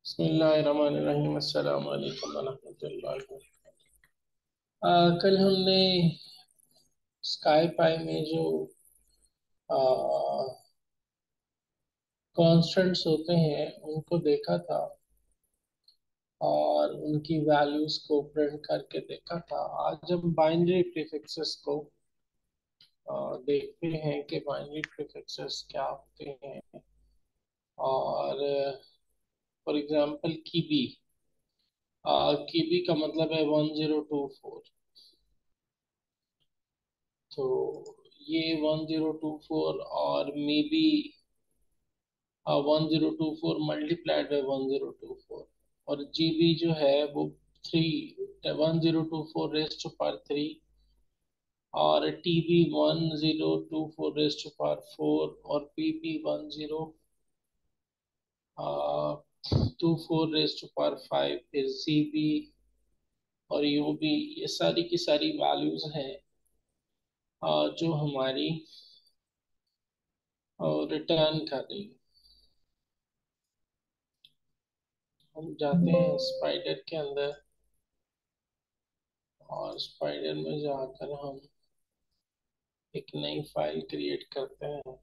बिस्मिल्लाहिर्रहमानिर्रहीम अस्सलाम वालेकुम वरहमतुल्लाहि कल हमने स्काई पाई में जो कॉन्स्टेंट्स होते हैं उनको देखा था और उनकी वैल्यूज को प्रिंट करके देखा था। आज हम बाइनरी प्रीफिक्सेस को देखते हैं कि बाइनरी प्रीफिक्सेस क्या होते हैं। और फॉर एग्जांपल कीबी का मतलब है 1024। तो ये 1024 और मे बी 1024 मल्टीप्लाइड बाई 1024, और जीबी जो है वो 1024 रेस टू पावर 3, और टीबी 1024 रेस टू पावर 4, और पीबी 1024 रेस टू पावर 5, फिर जीबी और यूबी। ये सारी की सारी वैल्यूज हैं जो हमारी रिटर्न कर रही। हम जाते हैं स्पाइडर के अंदर, और स्पाइडर में जाकर हम एक नई फाइल क्रिएट करते हैं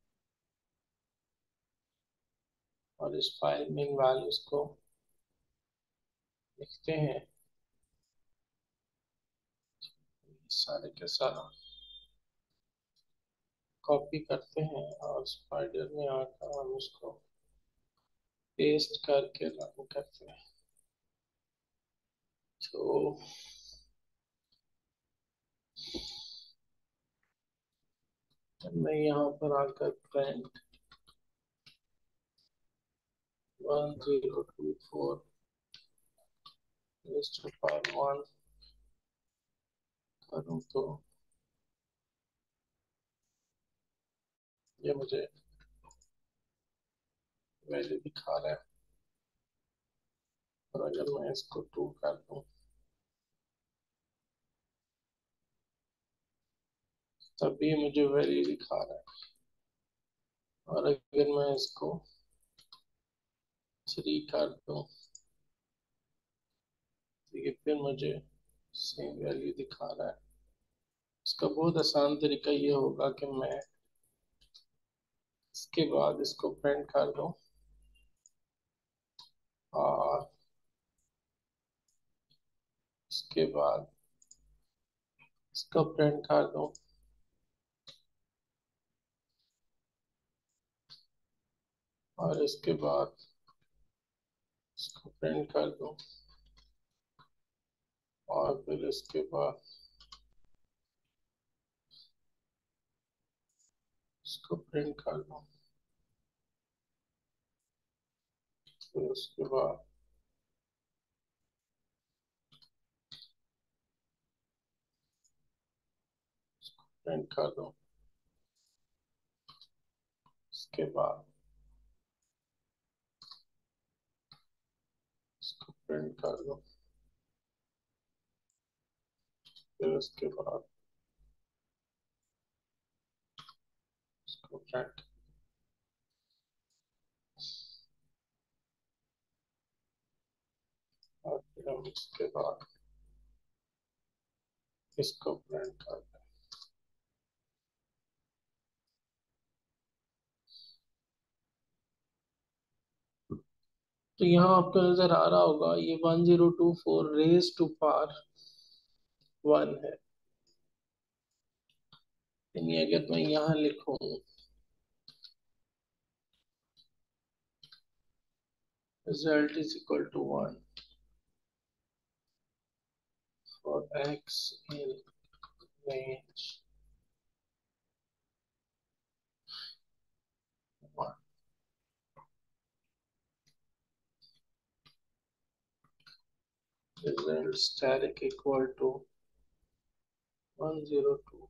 और इस फाइल में इन वैल्यूज को लिखते हैं सारे के सारा, कॉपी करते हैं और स्पाइडर में आकर हम उसको पेस्ट करके रन करते हैं। तो मैं यहाँ पर आकर प्रिंट 1024 रेज़ टू पावर 1 करूँ तो ये मुझे वैल्यू दिखा रहा है। और अगर मैं इसको 2 कर दूँ तब भी मुझे वैल्यू दिखा रहा है। और अगर मैं इसको 3 कर दूँ तो ये फिर मुझे सेम वैल्यू दिखा रहा है। इसका बहुत आसान तरीका ये होगा कि मैं इसके बाद इसको प्रिंट कर दूं, और इसके बाद इसको प्रिंट कर दूं, और इसके बाद इसको प्रिंट कर दूं, और फिर इसके बाद इसको प्रिंट कर दूं, फिर उसके बाद प्रिंट कर दूं, इसके बाद इसको प्रिंट कर दूं, फिर उसके बाद इसको प्रिंट, और फिर हम इसके बाद इसको प्रिंट कर दें। तो यहाँ आपको नजर आ रहा होगा ये 1024 रेज टू पावर 1 है। यानी अगर मैं यहाँ लिखूं result is equal to 1 for x in range 1, result static equal to 1024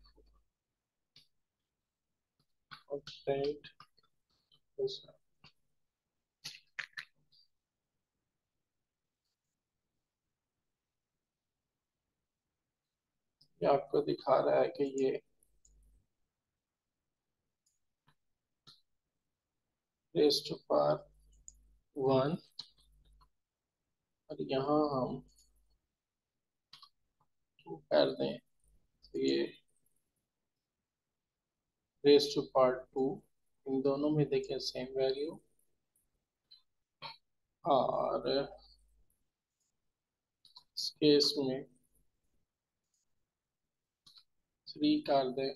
print result। ये आपको दिखा रहा है कि ये रेज टू पावर 1 और यहाँ हम 2 कर दें तो ये रेस टू पार्ट 2, इन दोनों में देखें सेम वैल्यू, और इस केस में 3 कर दें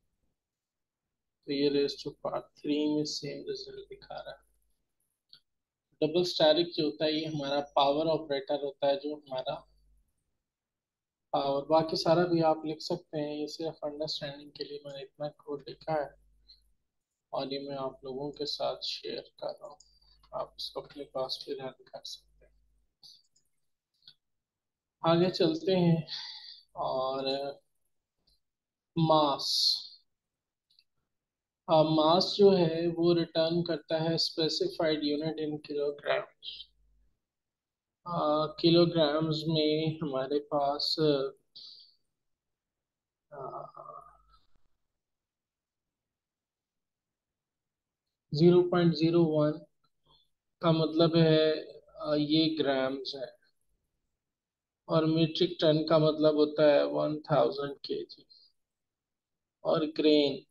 तो ये रेस टू पार्ट 3 में सेम रिजल्ट दिखा रहा है। डबल स्टैटिक जो होता है ये हमारा पावर ऑपरेटर होता है, जो हमारा पावर, बाकी सारा भी आप लिख सकते हैं, ये सिर्फ अंडरस्टैंडिंग के लिए मैंने इतना कोड लिखा है और ये मैं आप लोगों के साथ शेयर कर रहा हूँ, आप इसको अपने पास भी रन कर सकते हैं। आगे चलते हैं, और मास, मास जो है वो रिटर्न करता है specified unit in kilogram. Kilograms में हमारे पास 0.01 का मतलब है ये ग्राम्स है, और मीट्रिक टन का मतलब होता है 1000 kg, और ग्रेन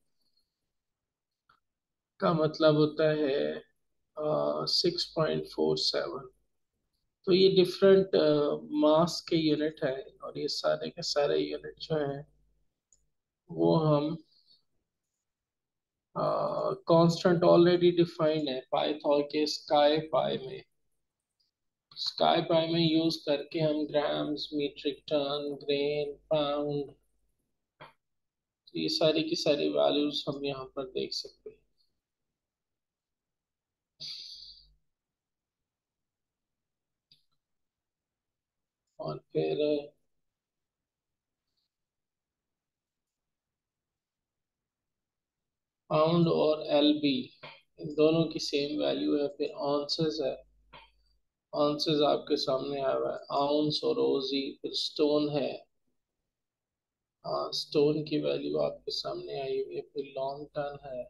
का मतलब होता है 6.47। तो ये डिफरेंट मास के यूनिट है, और ये सारे के सारे यूनिट जो हैं वो हम कांस्टेंट ऑलरेडी डिफाइंड है पाइथन के स्काई पाई में। स्काई पाई में यूज करके हम grams, metric ton, grain, pound, तो ये सारी की सारी वैल्यूज हम यहाँ पर देख सकते हैं। और फिर पाउंड और एलबी, इन दोनों की सेम वैल्यू है। फिर ऑन्सेस है, ऑन्सेस आपके सामने आया हुआ है, आउंस और ओजी। फिर स्टोन है, स्टोन की वैल्यू आपके सामने आई हुई है। फिर लॉन्ग टन है।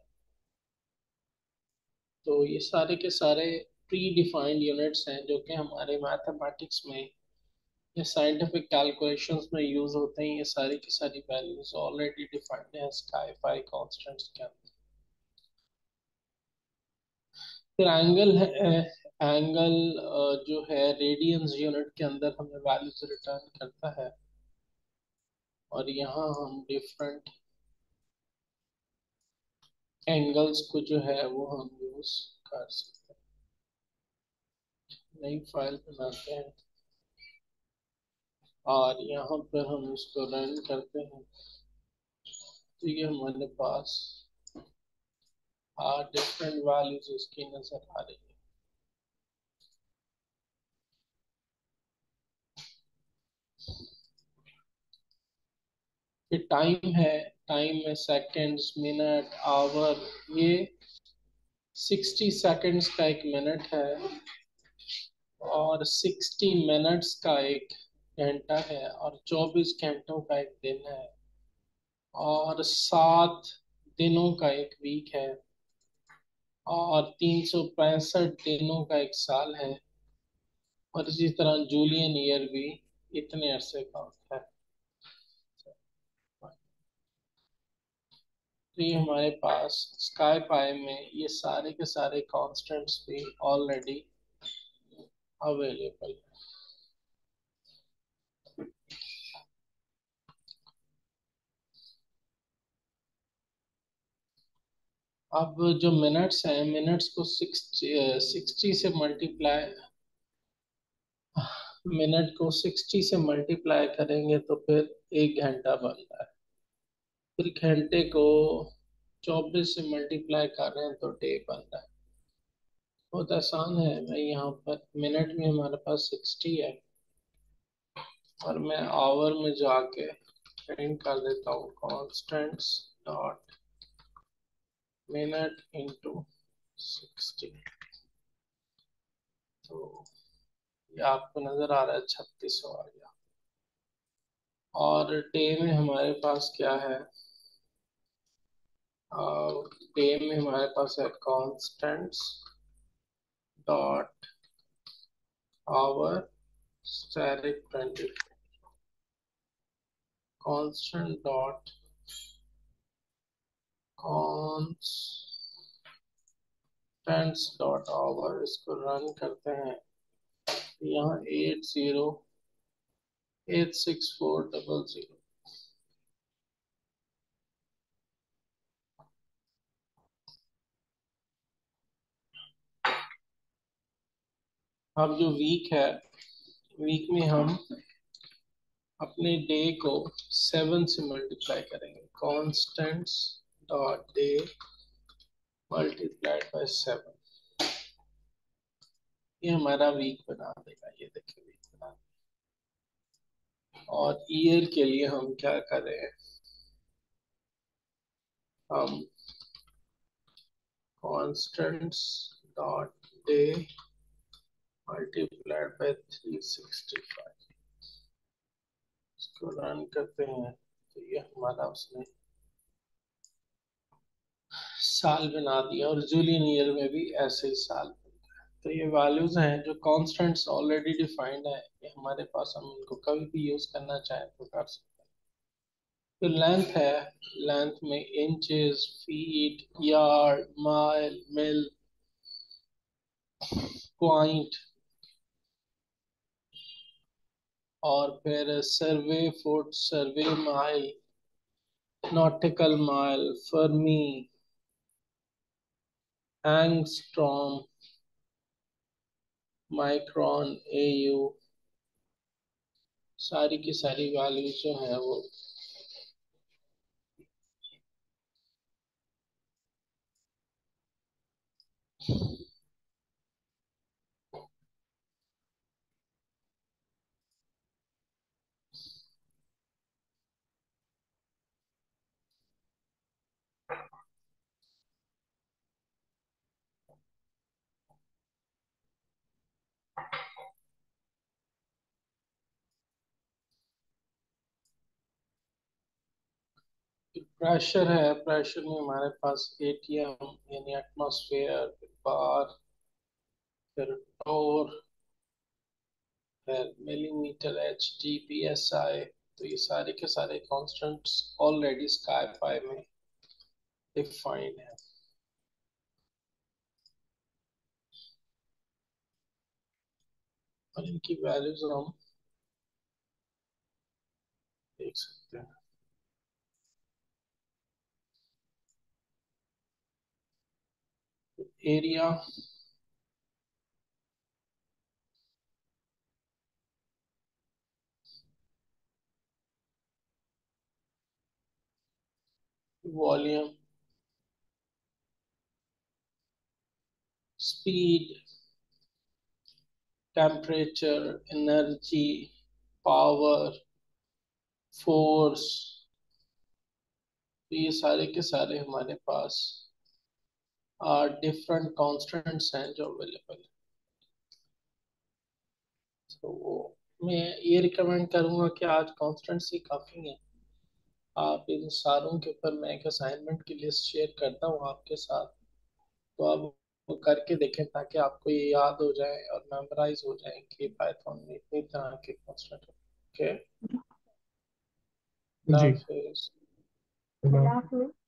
तो ये सारे के सारे प्री डिफाइंड यूनिट्स हैं जो कि हमारे मैथमेटिक्स में या साइंटिफिक कैलकुलेशंस में यूज होते हैं। ये सारी की सारी वैल्यूज ऑलरेडी डिफाइंड है स्काई फाई कांस्टेंट्स के अंदर। फिर एंगल है, एंगल जो है रेडियंस यूनिट के अंदर हमें वैल्यूज रिटर्न करता है, और यहाँ हम डिफरेंट एंगल्स को जो है वो हम यूज कर सकते हैं। नई फाइल बनाते हैं और यहाँ पर हम इसको रन करते हैं, तो ये हमारे पास डिफरेंट वैल्यूज उसकी नजर आ रही है। फिर टाइम है, टाइम में सेकंड्स, मिनट, आवर, ये 60 सेकंड्स का एक मिनट है, और 60 मिनट्स का एक घंटा है, और 24 घंटों का एक दिन है, और 7 दिनों का एक वीक है, और 365 दिनों का एक साल है, और इसी तरह जूलियन ईयर भी इतने अरसे का होता है। तो ये हमारे पास स्काई पाई में ये सारे के सारे कॉन्स्टेंट्स भी ऑलरेडी अवेलेबल है। अब जो मिनट्स हैं, मिनट्स को 60 से मल्टीप्लाई, मिनट को 60 से मल्टीप्लाई करेंगे तो फिर 1 घंटा बनता है। फिर घंटे को 24 से मल्टीप्लाई कर रहे हैं तो डे बन रहा है। बहुत आसान है, मैं यहाँ पर मिनट में हमारे पास 60 है, और मैं आवर में जाके प्रिंट कर देता हूँ कॉन्स्टेंट्स डॉट मिनट इंटू 60। तो ये आपको नजर आ रहा है 3600 आ गया। और डे में हमारे पास क्या है, डे में हमारे पास है constants dot hour static 20 constant dot constants dot hour, इसको रन करते हैं। यहाँ 80864000। अब जो वीक है, वीक में हम अपने डे को 7 से मल्टीप्लाई करेंगे। Constants dot day multiplied by 7, ये हमारा वीक बना देगा। ये देखिए वीक बना देगा। और ईयर के लिए हम क्या करें, हम constants dot day multiplied by 365, इसको रन करते हैं तो ये हमारा उसने साल बना दिया। और जूलियन ईयर में भी ऐसे ही साल बनता है। तो ये वैल्यूज हैं जो कॉन्स्टेंट्स ऑलरेडी डिफाइंड है, ये हमारे पास, हम इनको कभी भी यूज करना चाहें तो कर सकते हैं। तो लेंथ है, लेंथ में inches, feet, yard, mile, mil, point, और फिर survey foot, survey mile, nautical mile, fermi, angstrom, micron, AU, सारी की सारी वैल्यूज जो है वो प्रेशर है। प्रेशर में हमारे पास एटीएम यानी एटमॉस्फेयर, बार, फिर टोर, फिर millimetre, H D, P S I. तो ये सारे के सारे कॉन्स्टेंट्स ऑलरेडी स्काई पाई में डिफाइंड है। और इनकी वैल्यूज हम देख सकते हैं। Area, volume, speed, temperature, energy, power, force, तो ये सारे के सारे हमारे पास डिफरेंट कांस्टेंट्स हैं जो अवेलेबल है। तो वो मैं ये रिकमेंड करूंगा कि आज कांस्टेंट्स ही काफ़ी हैं। आप इन सारों के ऊपर मैं एक असाइनमेंट की लिस्ट शेयर करता हूँ आपके साथ, तो आप वो करके देखें ताकि आपको ये याद हो जाए और मेमोराइज हो जाए कि पाइथन में इतनी तरह के कांस्टेंट। ओके, जी। फिर अल्लाह हाफ़िज़।